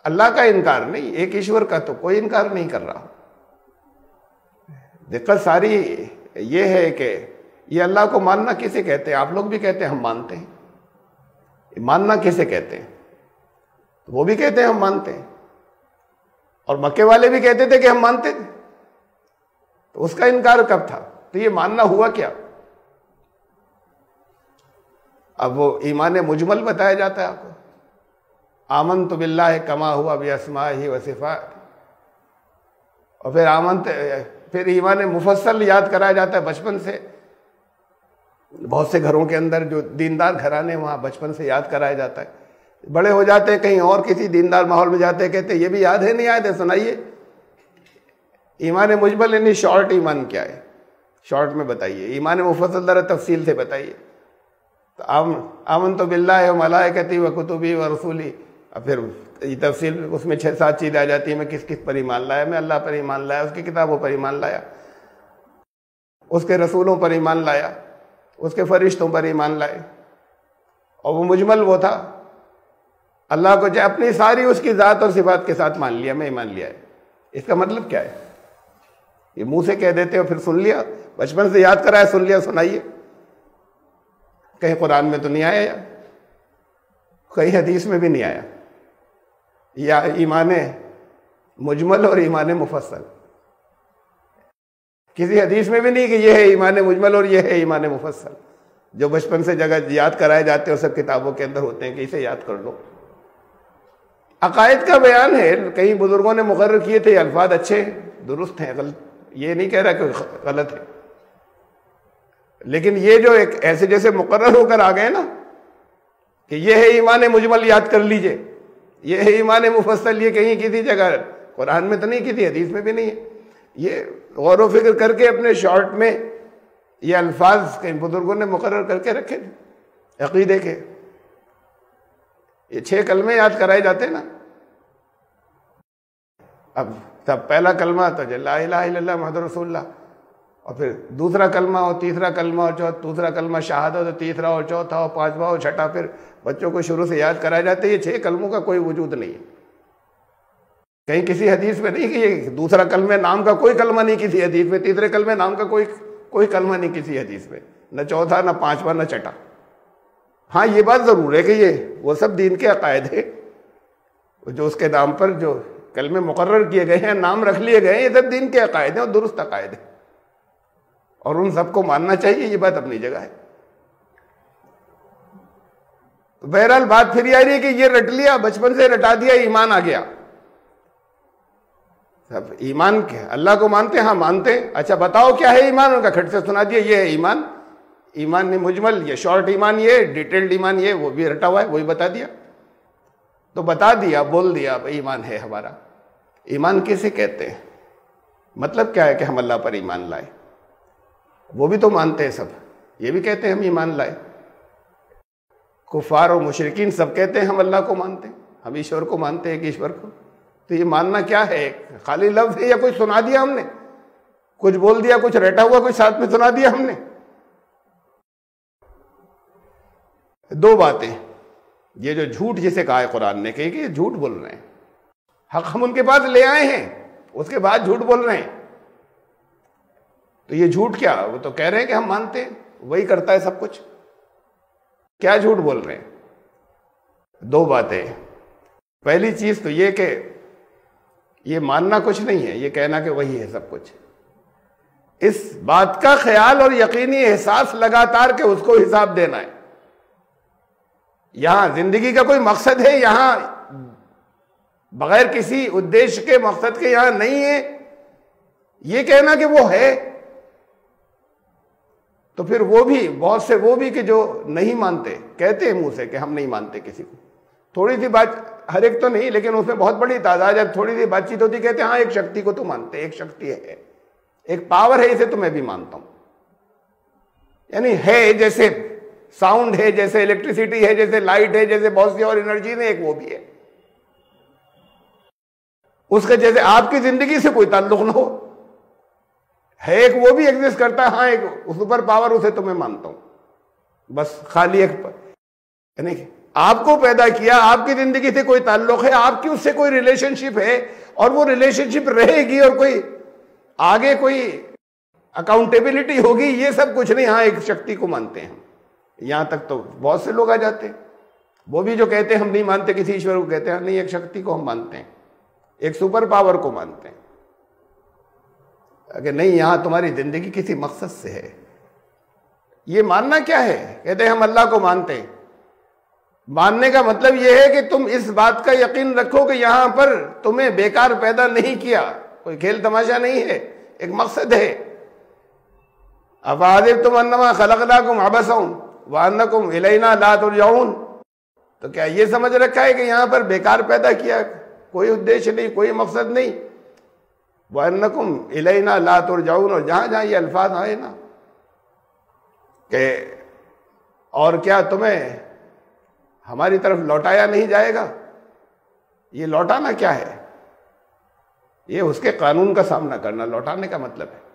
اللہ کا انکار نہیں، ایک ایشور کا تو کوئی انکار نہیں کر رہا۔ دقت ساری یہ ہے کہ یہ اللہ کو ماننا کسے کہتے ہیں؟ آپ لوگ بھی کہتے ہیں ہم مانتے ہیں، ماننا کسے کہتے ہیں؟ وہ بھی کہتے ہیں ہم مانتے ہیں، اور مکے والے بھی کہتے تھے کہ ہم مانتے تھے، تو اس کا انکار کب تھا؟ تو یہ ماننا ہوا کیا؟ اب وہ ایمان مجمل بتایا جاتا ہے آپ کو، آمنت باللہ کما ہوا باسمائہ و صفات، اور پھر ایمان مفصل یاد کرایا جاتا ہے بچپن سے۔ بہت سے گھروں کے اندر جو دیندار گھرانے وہاں بچپن سے یاد کرایا جاتا ہے، بڑے ہو جاتے ہیں کہیں اور کسی دیندار ماحول میں جاتے ہیں، کہتے ہیں یہ بھی یاد ہے نہیں یاد ہے سنائیے۔ ایمان مجمل یعنی شارٹ ایمان کیا ہے، شارٹ میں بتائیے، ایمان مفصل ذرا تفصیل سے بتائیے۔ تو آمنت باللہ و ملائکتی و کتبی و رسولی، اور پھر یہ تفصیل اس میں 6-7 چیزیں آ جاتی ہیں، میں کس پر ایمان لایا، میں اللہ پر ایمان لایا، اس کی کتابوں پر ایمان لایا، اس کے رسولوں پر ایمان لایا، اس کے فرشتوں پر ایمان لائے۔ اور وہ مجمل وہ تھا، اللہ کو چاہے اپنی ساری اس کی ذات اور صفات کے ساتھ مان لیا، میں ایمان لیا ہے۔ اس کا مطلب کیا ہے؟ یہ منہ سے کہہ دیتے ہو پھر سن لیا، بچپن سے یاد کرایا، سن لیا، سنائیے۔ کہیں قرآن میں تو نہیں آیا، یا کہیں حدیث میں بھی نہیں آیا، یا ایمان مجمل اور ایمان مفصل کسی حدیث میں بھی نہیں کہ یہ ہے ایمان مجمل اور یہ ہے ایمان مفصل، جو بچپن سے جگہ یاد کرائے جاتے ہیں سب کتابوں کے اندر ہوتے ہیں کہ اسے یاد کر لو۔ عقائد کا بیان ہے، کئی بزرگوں نے مقرر کیے تھے، الفاظ اچھے ہیں، درست ہیں، یہ نہیں کہہ رہا کہ غلط ہے، لیکن یہ جو ایک ایسے جیسے مقرر ہو کر آ گئے نا کہ یہ ہے ایمان مجمل، یاد کر لیجئے، یہ ہے ایمان مفصل، یہ کہیں کسی جگہ قرآن میں تو نہیں، کسی حدیث میں بھی نہیں ہے۔ یہ غور و فکر کر کے اپنے شارٹ میں یہ الفاظ کئی بزرگوں نے مقرر کر کے رکھے تھے عقیدے کے۔ یہ 6 کلمے یاد کرائے جاتے ہیں نا، اب تب پہلا کلمہ تو لا الہ الا اللہ محمد رسول اللہ، اور پھر دوسرا کلمہ اور تیسرا کلمہ اور دوسرا کلمہ شہادت اور تیسرا اور چوتھا اور پانچواں اور چھٹا، پھر بچوں کو شروع سے یاد کرائے جاتے ہیں۔ یہ 6 کلموں کا کوئی وجود نہیں ہے کہیں کسی حدیث میں نہیں، کہ یہ دوسرا کلمہ نام کا کوئی کلمہ نہیں کسی حدیث میں، تیسرے کلمہ نام کا کوئی کلمہ نہیں کسی حدیث میں، نہ چوتھا نہ پانچواں نہ چھٹا۔ ہاں یہ بات ضرور ہے کہ یہ وہ سب دین کے عقائد ہیں، جو اس کے نام پر جو کلمے مقرر کیے گئے ہیں، نام رکھ لیے گئے ہیں، یہ سب دین کے عقائد ہیں اور درست عقائد ہیں، اور ان سب کو ماننا چاہیے، یہ بات اپنی جگہ ہے۔ بہرحال بات پھر یہ آ رہی ہے کہ یہ رٹ لیا، بچپن سے رٹا دیا، ایمان آ گیا۔ سب ایمان کیا؟ اللہ کو مانتے ہیں؟ ہاں مانتے ہیں۔ اچھا بتاؤ کیا ہے ایمان؟ ان کا کھٹ سے سنا دیا، یہ ہے ایمان، ایمان نے مجمل، یہ شارٹ ایمان، یہ ڈیٹیلڈ ایمان، یہ وہ بھی رٹا ہوا ہے، وہی بتا دیا۔ تو بتا دیا، بول دیا ایمان ہے ہمارا۔ ایمان کسے کہتے ہیں؟ مطلب کیا ہے کہ ہم اللہ پر ایمان لائے؟ وہ بھی تو مانتے ہیں سب، یہ بھی کہتے ہیں ہم ایمان لائے۔ کفار اور مشرکین سب کہتے ہیں ہم اللہ کو مانتے ہیں، ہم ایشور کو مانتے ہیں، ایک ایشور کو۔ تو یہ ماننا کیا ہے؟ خالی لفظ ہے یا کچھ سنا دیا ہم نے، کچھ بول دیا، کچھ رٹا ہوا کچھ ساتھ میں سنا دیا ہم نے؟ 2 باتیں، یہ جو جھوٹ جسے کہا ہے قرآن نے کہ یہ جھوٹ بول رہے ہیں، حق ہم ان کے پاس لے آئے ہیں، اس کے بعد جھوٹ بول رہے ہیں، تو یہ جھوٹ کیا؟ وہ تو کہہ رہے ہیں کہ ہم مانتے ہیں، وہی کرتا ہے سب کچھ، کیا جھوٹ بول رہے ہیں؟ 2 باتیں۔ پہلی چیز تو یہ کہ یہ ماننا کچھ نہیں ہے، یہ کہنا کہ وہی ہے سب کچھ۔ اس بات کا خیال اور یقینی احساس لگاتار کہ اس کو حساب دینا ہے۔ یہاں زندگی کا کوئی مقصد ہے، یہاں بغیر کسی ادیش کے مقصد کے یہاں نہیں ہے، یہ کہنا کہ وہ ہے، تو پھر وہ بھی بہت سے وہ بھی کہ جو نہیں مانتے، کہتے ہیں منہ سے کہ ہم نہیں مانتے کسی کو، تھوڑی سی بات، ہر ایک تو نہیں لیکن اس میں بہت بڑی تعداد، جب تھوڑی سی بات چیت ہوتی کہتے ہیں ہاں ایک شکتی کو تو مانتے، ایک شکتی ہے، ایک پاور ہے، اسے تو میں بھی مانتا ہوں۔ یعنی ہے جیسے ساؤنڈ ہے، جیسے الیکٹریسٹی ہے، جیسے لائٹ ہے، جیسے بہت سی اور انرجی نے، ایک وہ بھی ہے، اس کا جیسے آپ کی زندگی سے کوئی تعلق نہ ہو، ہے ایک وہ بھی ایگزسٹ کرتا ہے، ہاں ایک سپر پاور، اسے تو میں مانتا ہوں، بس خالی ایک یعنی آپ کو پیدا کیا، آپ کی زندگی سے کوئی تعلق ہے، آپ کی اس سے کوئی ریلیشن شپ ہے، اور وہ ریلیشن شپ رہے گی، اور کوئی آگے کوئی اکاؤنٹیبلٹی ہوگی، یہ سب کچھ نہیں. ہاں ایک شکتی کو مانتے ہیں. یہاں تک تو بہت سے لوگ آ جاتے ہیں، وہ بھی جو کہتے ہیں ہم نہیں مانتے کسی ایشور کو، کہتے ہیں نہیں ایک شکتی کو ہم مانتے ہیں، ایک سپر پاور کو مانتے ہیں. اگر نہیں، یہاں تمہاری زندگی کسی مقصد سے ہے. یہ ماننا کیا ہے؟ کہتے ہیں ہم اللہ کو مانتے ہیں. ماننے کا مطلب یہ ہے کہ تم اس بات کا یقین رکھو کہ یہاں پر تمہیں بیکار پیدا نہیں کیا، کوئی کھیل تماشا نہیں ہے، ایک مقصد ہے. افحسبتم انما خلقناکم عبثا وانکم الینا لا ترجعون. تو کیا یہ سمجھ رکھا ہے کہ یہاں پر بیکار پیدا کیا، کوئی ادیش نہیں، کوئی مقصد نہیں؟ وانکم الینا لا ترجعون. اور جہاں جہاں یہ الفاظ آئے نا کہ اور کیا تمہیں ہماری طرف لوٹایا نہیں جائے گا، یہ لوٹانا کیا ہے؟ یہ اس کے قانون کا سامنا کرنا لوٹانے کا مطلب ہے.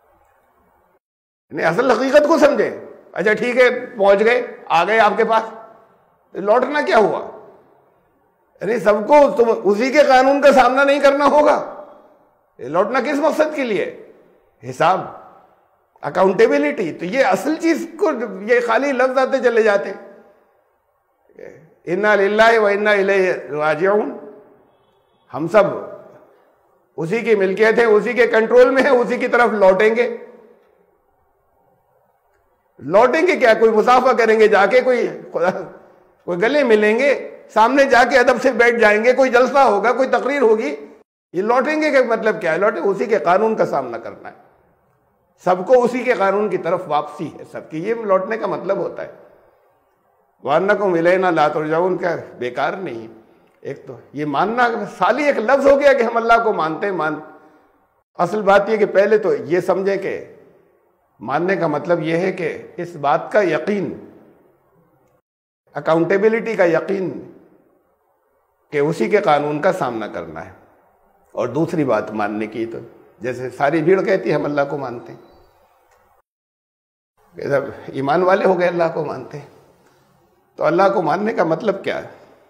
یعنی اصل حقیقت کو سمجھے. اچھا ٹھیک ہے، پہنچ گئے، آ گئے آپ کے پاس، لوٹنا کیا ہوا؟ یعنی سب کو تم اسی کے قانون کا سامنا نہیں کرنا ہوگا. لوٹنا کس مقصد کے لیے؟ حساب، اکاؤنٹیبلٹی. تو یہ اصل چیز کو یہ خالی لفظ آتے چلے جاتے ہیں. انا للہ و انا الیہ راجعون. ہم سب اسی کی ملکیت ہے، اسی کے کنٹرول میں ہے، اسی کی طرف لوٹیں گے. لوٹیں گے کیا؟ کوئی مصافحہ کریں گے جا کے، کوئی گلے ملیں گے، سامنے جا کے ادب سے بیٹھ جائیں گے، کوئی جلسہ ہوگا، کوئی تقریر ہوگی. یہ لوٹیں گے کہ مطلب کیا ہے؟ لوٹیں، اسی کے قانون کا سامنا کرنا ہے. سب کو اسی کے قانون کی طرف واپسی ہے سب کی. یہ لوٹنے کا مطلب ہوتا ہے. وَأَنَّكُمْ إِلَيْنَا لَا تُرْجَعُونَ کا بیکار نہیں. ایک تو یہ ماننا خالی ایک لفظ ہو گیا کہ ہم اللہ کو مانتے ہیں. اصل بات یہ کہ پہلے تو یہ سمجھیں کہ ماننے کا مطلب یہ ہے کہ اس بات کا یقین، اکاؤنٹیبلٹی کا یقین کہ اسی کے قانون کا سامنا کرنا ہے. اور دوسری بات ماننے کی، تو جیسے ساری بھیڑ کہتی ہے ہم اللہ کو مانتے ہیں، کہ جب ایمان والے ہو گئے اللہ کو مانتے ہیں. تو اللہ کو ماننے کا مطلب کیا ہے؟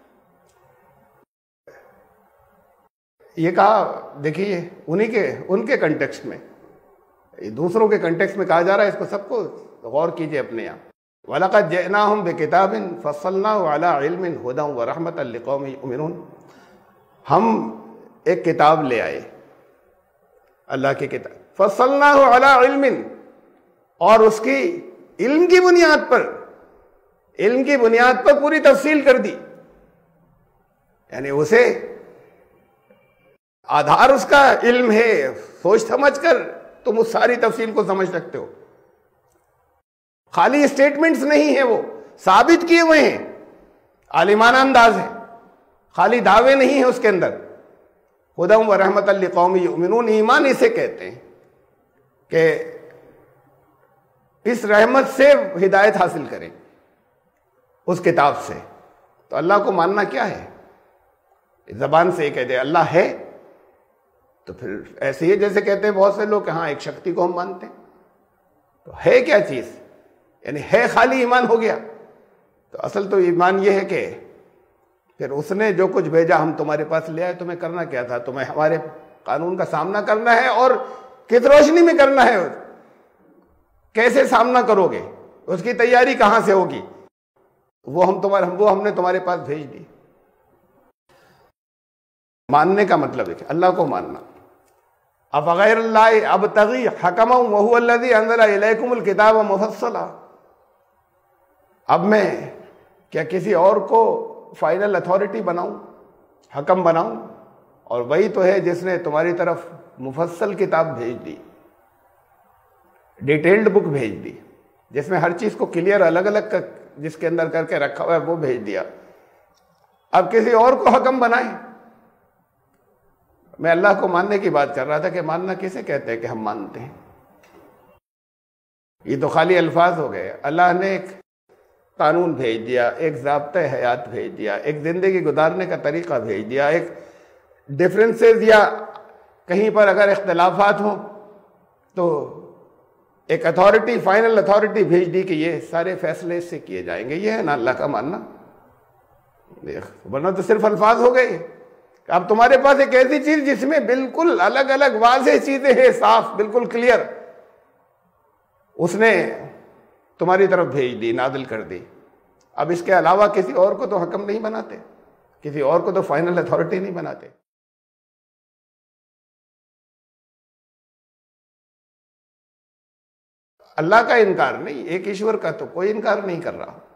یہ کہا دیکھیے ان کے کنٹیکسٹ میں، دوسروں کے کنٹیکسٹ میں کہا جا رہا ہے، اس کو سب کو غور کیجئے اپنے یہاں. وَلَقَدْ جِئْنَاهُمْ بِكِتَابٍ فَصَّلْنَاهُ عَلَىٰ عِلْمٍ هُدًى وَرَحْمَةً لِقَوْمٍ يُؤْمِنُونَ. ہم ایک کتاب لے آئے، اللہ کی کتاب. فَصَّلْنَاهُ عَلَىٰ عِلْمٍ، اور اس کی علم کی بنیاد پر، علم کی بنیاد پر پوری تفصیل کر دی. یعنی اسے آدھار اس کا علم ہے، سوچ سمجھ کر تم اس ساری تفصیل کو سمجھ سکتے ہو. خالی اسٹیٹمنٹس نہیں ہیں، وہ ثابت کیے ہوئے ہیں، عالمانہ انداز ہے، خالی دعوے نہیں ہیں اس کے اندر. ہدی و رحمت لقوم یؤمنون. ایمان اسے کہتے ہیں کہ اس رحمت سے ہدایت حاصل کریں اس کتاب سے. تو اللہ کو ماننا کیا ہے؟ زبان سے یہ کہتے ہیں اللہ ہے، تو پھر ایسے ہی جیسے کہتے ہیں بہت سے لوگ کہ ہاں ایک شکتی کو ہم مانتے ہیں. تو ہے کیا چیز؟ یعنی ہے خالی ایمان ہو گیا؟ تو اصل تو ایمان یہ ہے کہ پھر اس نے جو کچھ بھیجا ہم تمہارے پاس لے آئے. تمہیں کرنا کیا تھا؟ تمہیں ہمارے قانون کا سامنا کرنا ہے. اور کس روشنی میں کرنا ہے؟ کیسے سامنا کرو گے؟ اس کی تیاری کہاں سے ہوگی؟ وہ ہم نے تمہارے پاس بھیج دی. ماننے کا مطلب ہے کہ اللہ کو ماننا. افغیر اللہ ابتغی حکما وہو الذی انزل الیکم الکتاب مفصلا. اب میں کیا کسی اور کو فائنل اتھارٹی بناؤں، حکم بناؤں؟ اور وہی تو ہے جس نے تمہاری طرف مفصل کتاب بھیج دی، ڈیٹیلڈ بک بھیج دی، جس میں ہر چیز کو کلیئر الگ الگ جس کے اندر کر کے رکھا ہوا ہے وہ بھیج دیا. اب کسی اور کو حکم بنائیں؟ میں اللہ کو ماننے کی بات کر رہا تھا کہ ماننا کسے کہتے ہیں کہ ہم مانتے ہیں. یہ تو خالی الفاظ ہو گئے. اللہ نے ایک قانون بھیج دیا، ایک ضابطۂ حیات بھیج دیا، ایک زندگی گزارنے کا طریقہ بھیج دیا، ایک ڈفرینسز یا کہیں پر اگر اختلافات ہوں تو ایک اتھارٹی، فائنل اتھارٹی بھیج دی کہ یہ سارے فیصلے اس سے کیے جائیں گے. یہ ہے نا اللہ کا ماننا. ورنہ تو صرف الفاظ ہو گئے. اب تمہارے پاس ایک ایسی چیز جس میں بالکل الگ الگ واضح چیزیں ہیں، صاف بالکل کلیئر، اس نے تمہاری طرف بھیج دی، نازل کر دی. اب اس کے علاوہ کسی اور کو تو حکم نہیں بناتے، کسی اور کو تو فائنل اتھارٹی نہیں بناتے. اللہ کا انکار نہیں، ایک ایشور کا تو کوئی انکار نہیں کر رہا.